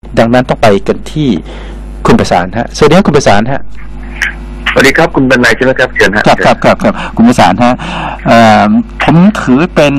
ดังนั้นต้องไปกันที่คุณประสานฮะสวัสดีครับคุณประสานฮะสวัสดีครับคุณบรรณัยใช่ไหมครับเชิญฮะครับคุณประสานฮะผมถือเป็น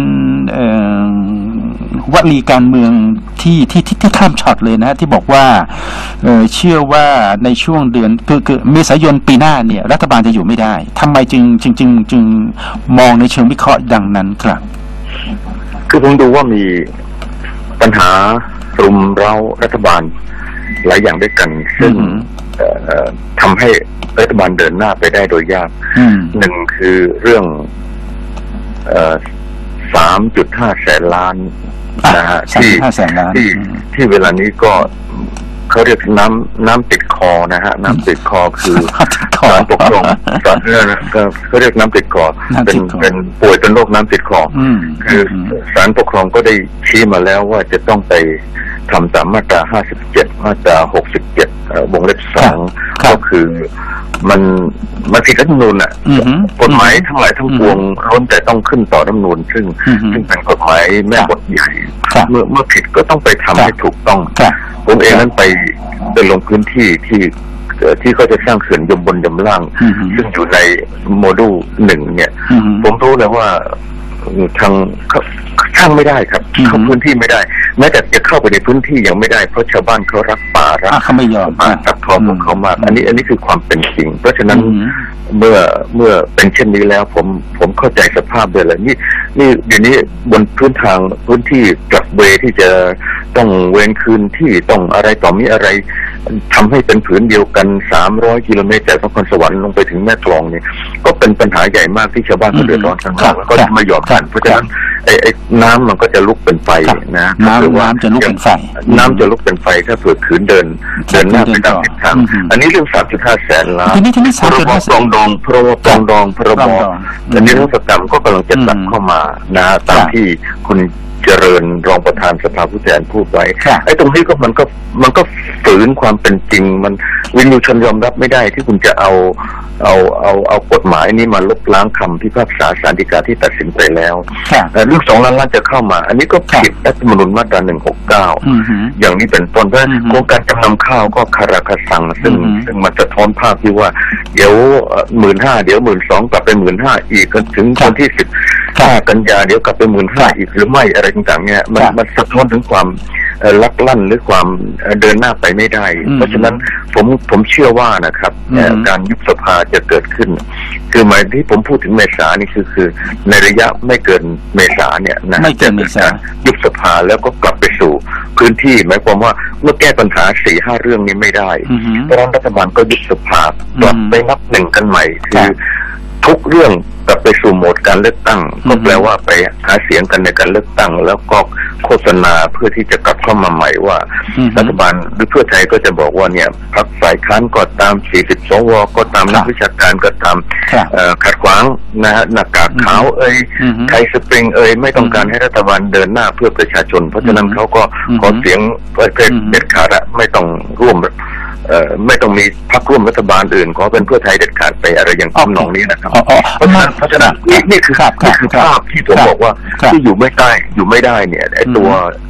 วลีการเมืองที่ข้ามช็อตเลยนะฮะที่บอกว่าเชื่อว่าในช่วงเดือนคือเมษายนปีหน้าเนี่ยรัฐบาลจะอยู่ไม่ได้ทำไมจึงมองในเชิงวิเคราะห์ดังนั้นครับคือผมดูว่ามีปัญหารุมเร้ารัฐบาลหลายอย่างด้วยกันซึ่งทำให้รัฐบาลเดินหน้าไปได้โดยยากหนึ่งคือเรื่อง3.5 แสนล้านนะฮะที่เวลานี้ก็เขาเรียกน้ำติดคอนะฮะน้ำติดคอคือการปกครองสาธารณะเขาเรียกน้ำติดคอเป็นป่วยเป็นโรคน้ำติดคอคือศาลปกครองก็ได้ชี้มาแล้วว่าจะต้องไปทำตามมาตรา57มาตรา67วงเล็บ2ก็คือมันผิดรัฐธรรมนูญอ่ะกฎหมายทั้งหลายทั้งปวงล้วนแต่ต้องขึ้นต่อรัฐธรรมนูญซึ่งเป็นกฎหมายแม่บทใหญ่เมื่อผิดก็ต้องไปทำให้ถูกต้องผมเองนั้นไปลงพื้นที่ที่เขาจะสร้างเขื่อนยมบนยมล่างซึ่งอยู่ในโมดูล1เนี่ยผมรู้เลยว่าทางช่างไม่ได้ครับเข้าพื้นที่ไม่ได้แม้แต่จะเข้าไปในพื้นที่ยังไม่ได้เพราะชาวบ้านเขารักป่ารักเขาไม่ยอมรักทอของเขามากอันนี้คือความเป็นจริงเพราะฉะนั้นเมื่อเป็นเช่นนี้แล้วผมเข้าใจสภาพเลยแหละนี่เดี๋ยวนี้บนพื้นที่กลับเวที่จะต้องเว้นคืนที่ต้องอะไรต่อมีอะไรทำให้เป็นผืนเดียวกัน300 กิโลเมตรจากนครสวรรค์ลงไปถึงแม่กลองเนี่ยก็เป็นปัญหาใหญ่มากที่ชาวบ้านเขาเดือดร้อนทั้งนั้นแล้วก็ไม่ยอมกันเพราะฉะนั้นไอ้น้ำมันก็จะลุกเป็นไฟนะน้ำจะลุกเป็นไฟน้ำจะลุกเป็นไฟถ้าเผื่อขืนเดินหน้าไปตามทิศทางอันนี้เรื่อง3.5 แสนล้านพรบปรองดองพรบนิรโทษกรรมก็กำลังจะตัดเข้ามานะตามที่คุณเจริญรองประธานสภาผู้แทนพูดไว้ไอ้ตรงนี้ก็มันก็ฝืนความเป็นจริงมันวินยูชนยอมรับไม่ได้ที่คุณจะเอากฎหมายนี้มาลบล้างคำพิพากษาศาลฎีกาที่ตัดสินไปแล้วเรื่อง2 ล้านล้านจะเข้ามาอันนี้ก็ผิดรัฐธรรมนูญมาตรา169อย่างนี้เป็นต้นเพราะโครงการจำนำข้าวก็คาราคาซังซึ่งมันสะท้อนภาพที่ว่าเดี๋ยว15,000เดี๋ยว12,000กลับไป15,000อีกถึงวันที่15 กันยาเดี๋ยวกลับไป15,000อีกหรือไม่อะไรต่างๆเนี่ยมันสะท้อนถึงความลักลั่นหรือความเดินหน้าไปไม่ได้เพราะฉะนั้นผมเชื่อว่านะครับการยุบสภาจะเกิดขึ้นคือหมายที่ผมพูดถึงเมษานี่คือในระยะไม่เกินเมษาเนี่ยนะไม่เกินเมษายุบสภาแล้วก็กลับไปสู่พื้นที่หมายความว่าเมื่อแก้ปัญหา 4-5 เรื่องนี้ไม่ได้เพราะรัฐบาลก็ยุบสภากลับไปนับหนึ่งกันใหม่คือทุกเรื่องกลับไปสู่โหมดการเลือกตั้งก็แปลว่าไปหาเสียงกันในการเลือกตั้งแล้วก็โฆษณาเพื่อที่จะกลับเข้ามาใหม่ว่ารัฐบาลหรือเพื่อไทยก็จะบอกว่าเนี่ยพรรคฝ่ายค้านก็ตาม40 สวก็ตามนักวิชาการก็ตามขัดขวางนะฮะหน้ากากขาวไทยสปริงไม่ต้องการให้รัฐบาลเดินหน้าเพื่อประชาชนเพราะฉะนั้นเขาก็ขอเสียงประเภทเด็ดขาดไม่ต้องร่วมไม่ต้องมีพรรคร่วมรัฐบาลอื่นขอเป็นเพื่อไทยเด็ดขาดไปอะไรอย่างทำนองนี้นะครับเพราะฉะนั้นนี่คือภาพที่ผมบอกว่าที่อยู่ไม่ได้เนี่ยไอ้ตัว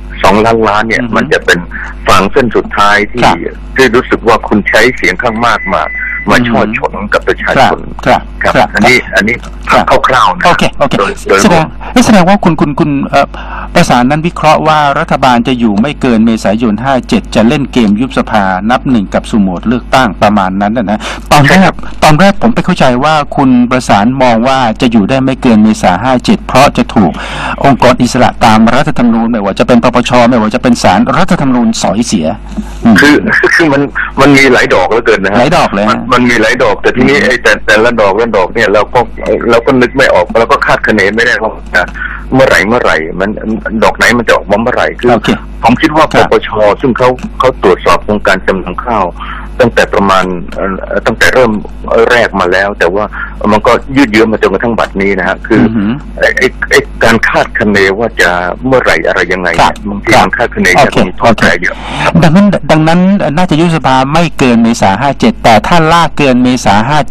2 ล้านล้านเนี่ยมันจะเป็นฝั่งเส้นสุดท้ายที่รู้สึกว่าคุณใช้เสียงข้างมากมาช่อฉนกับประชาชนครับอันนี้คร่าวๆนะแสดงว่าคุณประสานนั้นวิเคราะห์ว่ารัฐบาลจะอยู่ไม่เกินเมษายน57จะเล่นเกมยุบสภานับ1กับสู่โหมดเลือกตั้งประมาณนั้นนะตอนแรกผมไปเข้าใจว่าคุณประสานมองว่าจะอยู่ได้ไม่เกินเมษายน57เพราะจะถูกองค์กรอิสระตามรัฐธรรมนูญไม่ว่าจะเป็นปปชไม่ว่าจะเป็นศาลรัฐธรรมนูญสอยเสียคือมันมีหลายดอกเหลือเกินนะหลายดอกเลยมันมีหลายดอกแต่ทีนี้ไอ้แต่ละดอกเนี่ยเราก็นึกไม่ออกเราก็คาดคะเนไม่ได้ว่าเมื่อไหร่มันดอกไหนมันจะออกมาเมื่อไหร่คือผมคิดว่าปปชซึ่งเขาตรวจสอบโครงการจำนำข้าวตั้งแต่ประมาณตั้งแต่เริ่มแรกมาแล้วแต่ว่ามันก็ยืดเยื้อมาจนกระทั่งบัดนี้นะฮะคือไอ้การคาดคะเนว่าจะเมื่อไหร่อะไรยังไงบางทีมันคาดคะเนจะมีท้อแท้เยอะดังนั้นน่าจะยุบสภาไม่เกินเมษายน57แต่ถ้าลากเกินเมษายน57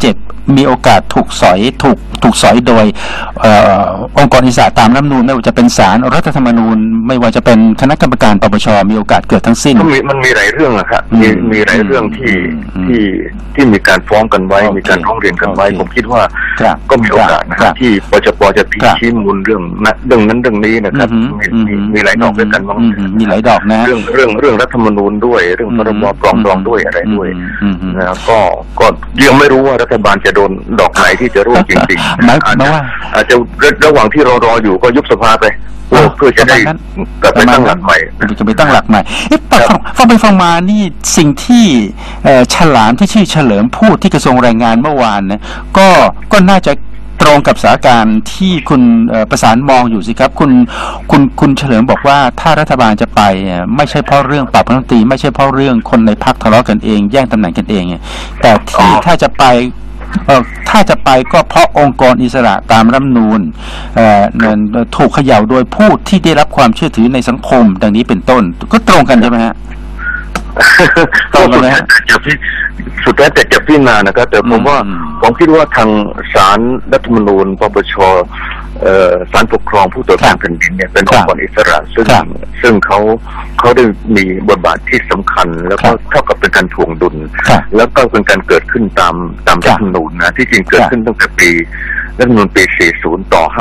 มีโอกาสถูกสอยโดยองค์กรอิสระตามรัฐธรรมนูญไม่ว่าจะเป็นศาลรัฐธรรมนูญไม่ว่าจะเป็นคณะกรรมการปปชมีโอกาสเกิดทั้งสิ้นมันมีหลายเรื่องอะครับมีหลายเรื่องที่มีการฟ้องกันไว้มีการร้องเรียนกันไว้ผมคิดว่าก็มีโอกาสนะครับที่ปปชจะพิชี้มูลเรื่องนั้นเรื่องนี้นะครับมีหลายดอกด้วยกันมีหลายดอกนะเรื่องรัฐธรรมนูญด้วยเรื่องพรบปรองดองด้วยอะไรด้วยนะก็ยังไม่รู้ว่ารัฐบาลจะโดนดอกไหนที่จะร่วงจริงๆอาจจะระหว่างที่เรารออยู่ก็ยุบสภาไปเพื่อจะได้กลับไปตั้งหลักใหม่จะไปตั้งหลักใหม่ฟังไปฟังมานี่สิ่งที่ฉลามที่ชื่อเฉลิมพูดที่กระทรวงแรงงานเมื่อวานเนี่ยก็น่าจะตรงกับสถานการณ์ที่คุณประสานมองอยู่สิครับคุณเฉลิมบอกว่าถ้ารัฐบาลจะไปไม่ใช่เพราะเรื่องปรับรัฐมนตรีไม่ใช่เพราะเรื่องคนในพรรคทะเลาะกันเองแย่งตำแหน่งกันเองแต่ที่ถ้าจะไปก็เพราะองค์กรอิสระตามรัฐธรรมนูญถูกเขย่าโดยผู้ที่ได้รับความเชื่อถือในสังคมดังนี้เป็นต้นก็ตรงกันใช่ไหมฮะก็สุดท้ายแต่จะพิจารณานะครับแต่ผมคิดว่าทางศาลรัฐธรรมนูญปปชศาลปกครองผู้ตรวจการแผ่นดินเนี่ยเป็นองค์กรอิสระซึ่งเขาได้มีบทบาทที่สำคัญแล้วก็เท่ากับเป็นการถ่วงดุลแล้วก็เป็นการเกิดขึ้นตามรัฐธรรมนูญนะที่จริงเกิดขึ้นตั้งแต่ปีรัฐธรรมนูญปี 40 ต่อ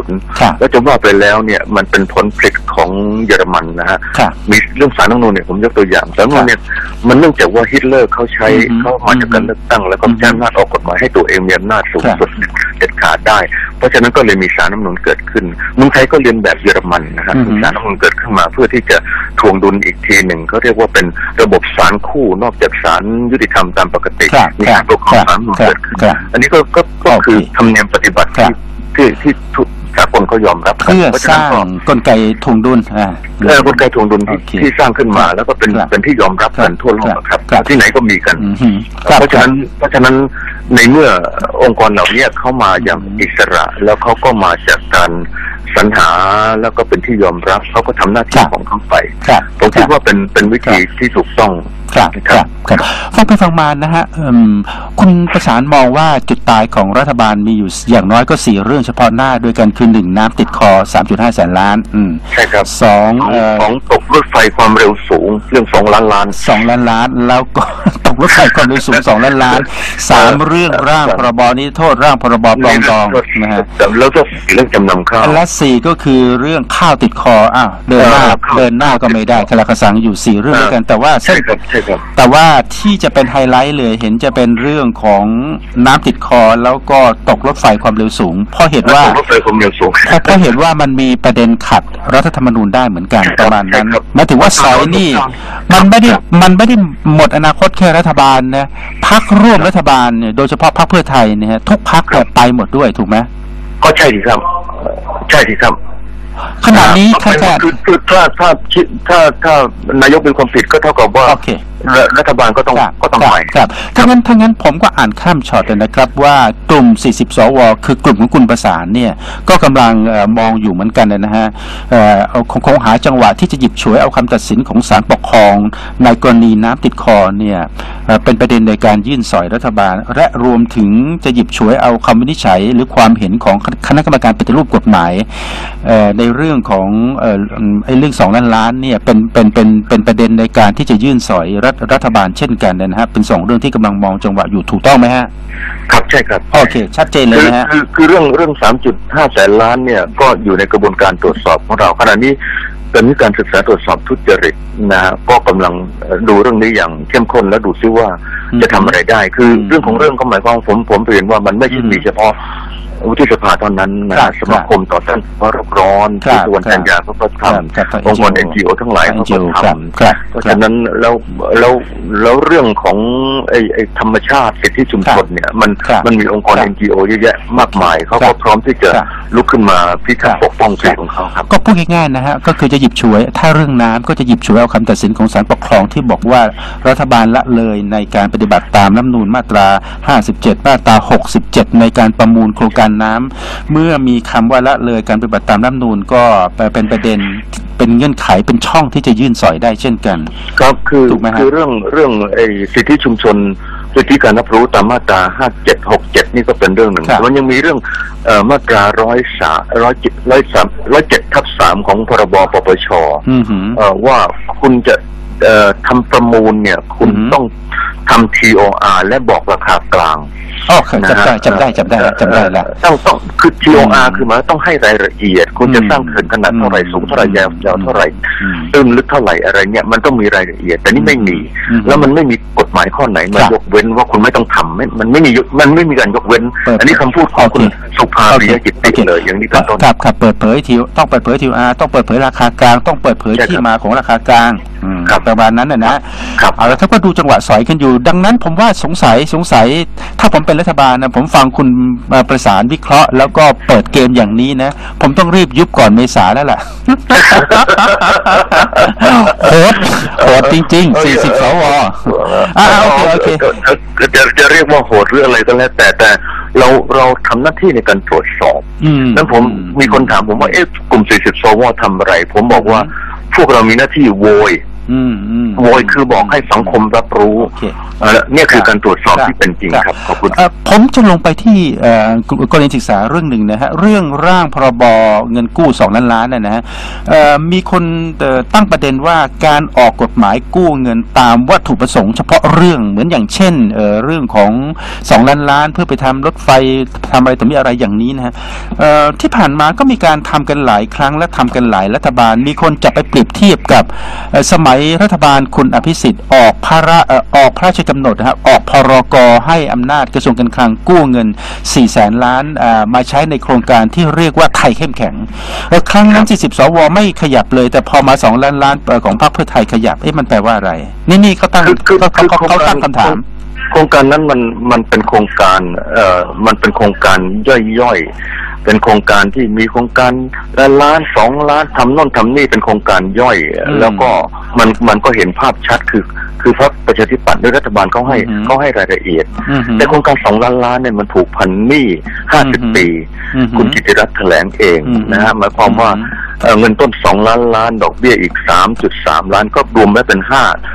50 แล้วจะว่าไปแล้วเนี่ยมันเป็นผลผลิตของเยอรมันนะฮะมีเรื่องศาลรัฐธรรมนูญเนี่ยผมยกตัวอย่างศาลรัฐธรรมนูญเนี่ยมันเนื่องจากว่าฮิตเลอร์เขามาจากการเลือกตั้งแล้วก็ใช้อำนาจออกกฎหมายให้ตัวเองมีอำนาจสูงสุดเด็ดขาดได้เพราะฉะนั้นก็เลยมีศาลรัฐธรรมนูญเกิดขึ้นเมืองไทยก็เรียนแบบเยอรมันนะฮะศาลรัฐธรรมนูญเกิดขึ้นมาเพื่อที่จะทวงดุลอีกทีหนึ่งเขาเรียกว่าเป็นระบบศาลคู่นอกจากศาลยุติธรรมตามปกติมีการปกครองศาลรัฐธรรมนูญเกิดขึ้นอันนี้ก็คือธรรมเนียมปฏิบัติที่สากลเขายอมรับเพื่อสร้างกลไกถ่วงดุลกลไกถ่วงดุลที่สร้างขึ้นมาแล้วก็เป็นที่ยอมรับกันทั่วโลกครับที่ไหนก็มีกันเพราะฉะนั้นในเมื่อองค์กรเหล่านี้เข้ามาอย่างอิสระแล้วเขาก็มาจากการสรรหาแล้วก็เป็นที่ยอมรับเขาก็ทำหน้าที่ของเขาไปผมคิดว่าเป็นวิธีที่ถูกต้องครับฟังไปฟังมานะฮะคุณประสานมองว่าจุดตายของรัฐบาลมีอยู่อย่างน้อยก็4เรื่องเฉพาะหน้าด้วยกันคือ1น้ำติดคอ 3.5 แสนล้านใช่ครับ2ตกรถไฟความเร็วสูงเรื่อง2 ล้านล้านแล้วก็ตกรถไฟความเร็วสูง2 ล้านล้าน3เรื่องร่างพรบนิรโทษร่างพรบปรองดองนะฮะแล้วก็เรื่องจำนำข้าวและ4ก็คือเรื่องข้าวติดคอเดินหน้าก็ไม่ได้คลาคสังอยู่4เรื่องด้วยกันแต่ว่าที่จะเป็นไฮไลท์เลยเห็นจะเป็นเรื่องของน้ำติดคอแล้วก็ตกรถไฟความเร็วสูงเพราะเห็นว่ามันมีประเด็นขัดรัฐธรรมนูญได้เหมือนกันประมาณนั้นหมายถึงว่าสอยนี่มันไม่ได้หมดอนาคตแค่รัฐบาลนะพรรคร่วมรัฐบาลเนี่ยโดยเฉพาะพรรคเพื่อไทยเนี่ยทุกพรรคไปหมดด้วยถูกไหมก็ใช่ดีครับขณะนี้คือถ้านายกเป็นความผิดก็เท่ากับว่ารัฐบาลก็ต้องไปครับถ้างั้นผมก็อ่านข้ามช็อตเลยนะครับว่ากลุ่ม40สวคือกลุ่มของคุณประสานเนี่ยก็กำลังมองอยู่เหมือนกันนะฮะคงหาจังหวะที่จะหยิบฉวยเอาคำตัดสินของศาลปกครองในกรณีน้ำติดคอเนี่ยเป็นประเด็นในการยื่นสอยรัฐบาลและรวมถึงจะหยิบฉวยเอาคำวินิจฉัยหรือความเห็นของคณะกรรมการปฏิรูปกฎหมายในเรื่องของเรื่อง2 ล้านล้านเนี่ยเป็นประเด็นในการที่จะยื่นสอยรัฐบาลเช่นกันนะฮะเป็น2เรื่องที่กำลังมองจังหวะอยู่ถูกต้องไหมฮะครับใช่ครับโอเคชัดเจนเลยนะฮะคือเรื่อง 3.5 แสนล้านเนี่ยก็อยู่ในกระบวนการตรวจสอบของเราขณะนี้มีการศึกษาตรวจสอบทุจริตนะก็กำลังดูเรื่องนี้อย่างเข้มข้นและดูซิว่าจะทำอะไรได้คือเรื่องของเรื่องก็หมายความผมเรียนว่ามันไม่ใช่มีเฉพาะวุฒิสภาตอนนั้นนะสมาคมต่อต้านโรคร้อนที่สุวรรณจันยาเขาก็ทำองค์กร NGO ทั้งหลายเขาก็ทำเพราะฉะนั้นแล้วเรื่องของไอ้ธรรมชาติสิทธิชุมชนเนี่ยมันมีองค์กร NGO เยอะแยะมากมายเขาก็พร้อมที่จะลุกขึ้นมาพิทักษ์ปกป้องสิทธิของเขาครับก็พูดง่ายๆนะฮะก็คือจะหยิบฉวยถ้าเรื่องน้ำก็จะหยิบฉวยเอาคำตัดสินของศาลปกครองที่บอกว่ารัฐบาลละเลยในการปฏิบัติตามรัฐธรรมนูญมาตรา57มาตรา67ในการประมูลโครงการน้ำเมื่อมีคำว่าละเลยการปฏิบัติตามรัฐธรรมนูญก็เป็นประเด็นเป็นเงื่อนไขเป็นช่องที่จะยื่นสอยได้เช่นกันครับคือเรื่องไอ้สิทธิชุมชนสิทธิการรับรู้ตามมาตรา5767นี่ก็เป็นเรื่องหนึ่งมันยังมีเรื่องมาตรา107/3ของพรบปปชว่าคุณจะทำประมูลเนี่ยคุณต้องทำ TOR และบอกราคากลางจำได้แล้วต้องคือ TOR คือหมายต้องให้รายละเอียดคุณจะสร้างเขื่อนขนาดเท่าไหร่สูงเท่าไหร่ยาวเท่าไหร่ตื้นลึกเท่าไหร่อะไรเนี่ยมันต้องมีรายละเอียดแต่นี่ไม่มีแล้วมันไม่มีกฎหมายข้อไหนมายกเว้นว่าคุณไม่ต้องทำมันไม่มีการยกเว้นอันนี้คำพูดของคุณสุภาปิยจิตติเลยอย่างนี้เป็นต้นครับเปิดเผยต้องเปิดเผย TOR ต้องเปิดเผยราคากลางต้องเปิดเผยที่มาของราคากลางประมาณนั้นนะเอาแล้วถ้าก็ดูจังหวะสอยกันอยู่ดังนั้นผมว่าสงสัยถ้าผมเป็นรัฐบาลนะผมฟังคุณประสานวิเคราะห์แล้วก็เปิดเกมอย่างนี้นะผมต้องรีบยุบก่อนเมษาแล้วล่ะโหดจริงๆ40 สวโอเคจะเรียกว่าโหดหรืออะไรก็แล้วแต่เราทำหน้าที่ในการตรวจสอบนั้นผมมีคนถามผมว่ากลุ่ม40 สวทำอะไรผมบอกว่าพวกเรามีหน้าที่โวยคือบอกให้สังคมรับรู้เนี่ยคือการตรวจสอบที่เป็นจริงครับขอบคุณผมจะลงไปที่กรณีศึกษาเรื่องหนึ่งนะฮะเรื่องร่างพรบเงินกู้2 ล้านล้านนะฮะมีคนตั้งประเด็นว่าการออกกฎหมายกู้เงินตามวัตถุประสงค์เฉพาะเรื่องเหมือนอย่างเช่นเรื่องของ2 ล้านล้านเพื่อไปทำรถไฟทำอะไรต่อมีอะไรอย่างนี้นะฮะที่ผ่านมาก็มีการทำกันหลายครั้งและทำกันหลายรัฐบาลมีคนจะไปเปรียบเทียบกับสมัยรัฐบาลคุณอภิสิทธิ์ออกพระราชกำหนดนะครับออกพรก.ให้อำนาจกระทรวงการคลังกู้เงิน400,000 ล้านมาใช้ในโครงการที่เรียกว่าไทยเข้มแข็งครั้งนั้น40 สวไม่ขยับเลยแต่พอมา2 ล้านล้านของพรรคเพื่อไทยขยับมันแปลว่าอะไรนี่เขาตั้งคำถามโครงการนั้นมันเป็นโครงการมันเป็นโครงการย่อยเป็นโครงการที่มีโครงการล้าน2 ล้านทำโน่นทำนี่เป็นโครงการย่อยแล้วก็มันก็เห็นภาพชัดคือพรรคประชาธิปัตย์ด้วยรัฐบาลเขาให้รายละเอียดแต่โครงการ2 ล้านล้านเนี่ยมันผูกพันหนี้50 ปีคุณกิติรัตน์แถลงเองนะฮะหมายความว่าเงินต้น2 ล้านล้านดอกเบี้ยอีก 3.3 ล้านก็รวมแล้วเป็น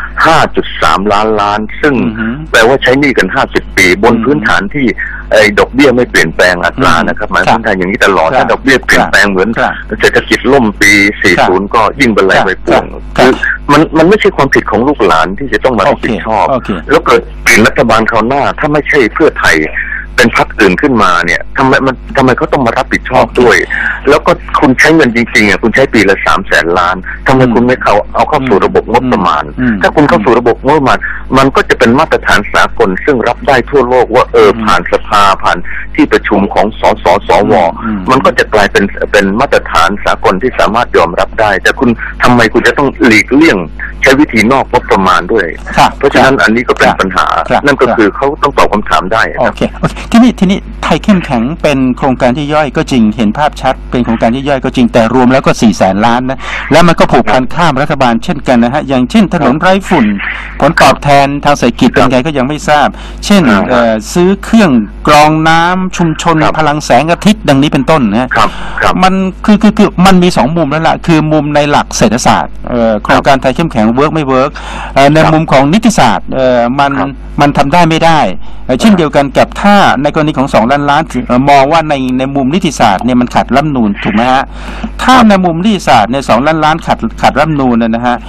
5.3 ล้านซึ่งแปลว่าใช้หนี้กัน50 ปีบนพื้นฐานที่ดอกเบี้ยไม่เปลี่ยนแปลงอัตรานะครับหมายพื้นฐานอย่างนี้ตลอดถ้าดอกเบี้ยเปลี่ยนแปลงเหมือนเศรษฐกิจล่มปี40ก็ยิ่งบรรลัยไปป่วงคือมันไม่ใช่ความผิดของลูกหลานที่จะต้องมารับผิดชอบแล้วเกิดเปลี่ยนรัฐบาลคราวหน้าถ้าไม่ใช่เพื่อไทยเป็นพรรคอื่นขึ้นมาเนี่ยทำไมเขาต้องมารับผิดชอบด้วยแล้วก็คุณใช้เงินจริงๆคุณใช้ปีละ300,000 ล้านทำไมคุณไม่เอาเข้าสู่ระบบงบประมาณถ้าคุณเข้าสู่ระบบงบประมาณมันก็จะเป็นมาตรฐานสากลซึ่งรับได้ทั่วโลกว่าผ่านสภาผ่านที่ประชุมของสวมันก็จะกลายเป็นมาตรฐานสากลที่สามารถยอมรับได้แต่ทำไมคุณจะต้องหลีกเลี่ยงใช้วิธีนอกงบประมาณด้วยเพราะฉะนั้นอันนี้ก็เป็นปัญหานั่นก็คือเขาต้องตอบคำถามได้ทีนี้ไทยเข้มแข็งเป็นโครงการที่ย่อยก็จริงเห็นภาพชัดเป็นโครงการที่ย่อยก็จริงแต่รวมแล้วก็400,000 ล้านนะแล้วมันก็ผูกพันข้ามรัฐบาลเช่นกันนะฮะอย่างเช่นถนนไร้ฝุ่นผลตอบแทนทางเศรษฐกิจเป็นไงก็ยังไม่ทราบเช่นซื้อเครื่องกรองน้ำชุมชนพลังแสงอาทิตย์ดังนี้เป็นต้นนะมันคือมันมี2 มุมแล้วล่ะคือมุมในหลักเศรษฐศาสตร์โครงการไทยเข้มแข็งเวิร์กไม่เวิร์กในมุมของนิติศาสตร์มันทำได้ไม่ได้เช่นเดียวกันกับถ้าในกรณีของ2 ล้านล้านมองว่าในมุมนิติศาสตร์เนี่ยมันขัดรัฐธรรมนูญถูกไหมฮะถ้าในมุมนิติศาสตร์เนี่ย2 ล้านล้านขัดรัฐธรรมนูญนะฮะ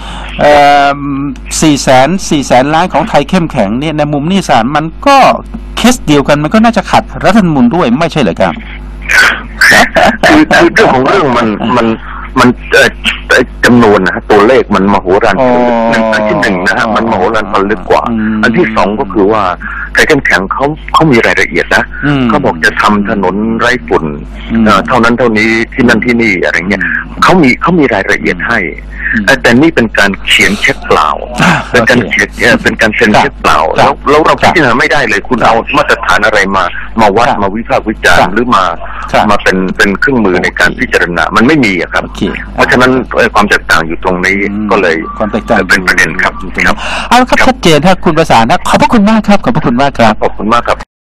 400,000 ล้านของไทยเข้มแข็งเนี่ยในมุมนิติศาสตร์มันก็เคสเดียวกันมันก็น่าจะขัดรัฐธรรมนูญด้วยไม่ใช่เหรอครับคือเรื่องของเรื่องมันจำนวนนะฮะตัวเลขมันมโหฬารอันที่1นะฮะมันมโหฬารพันลึกกว่าอันที่2ก็คือว่าไทยเข้มแข็งเขามีรายละเอียดนะเขาบอกจะทำถนนไร้ฝุ่นเท่านั้นเท่านี้ที่นั่นที่นี่อะไรเงี้ยเขามีรายละเอียดให้แต่นี่เป็นการเขียนเช็คเปล่าเป็นการเซ็นเช็คเปล่าแล้วเราพิจารณาไม่ได้เลยคุณเอามาตรฐานอะไรมาวัดมาวิพากษ์วิจารณ์หรือมาเป็นเครื่องมือในการพิจารณามันไม่มีครับเพราะฉะนั้นความแตกต่างอยู่ตรงนี้ก็เลยความแตกต่างเป็นประเด็นครับเอาครับชัดเจนถ้าคุณประสานนะขอบพระคุณมากครับขอบพระคุณมากครับขอบคุณมากครับ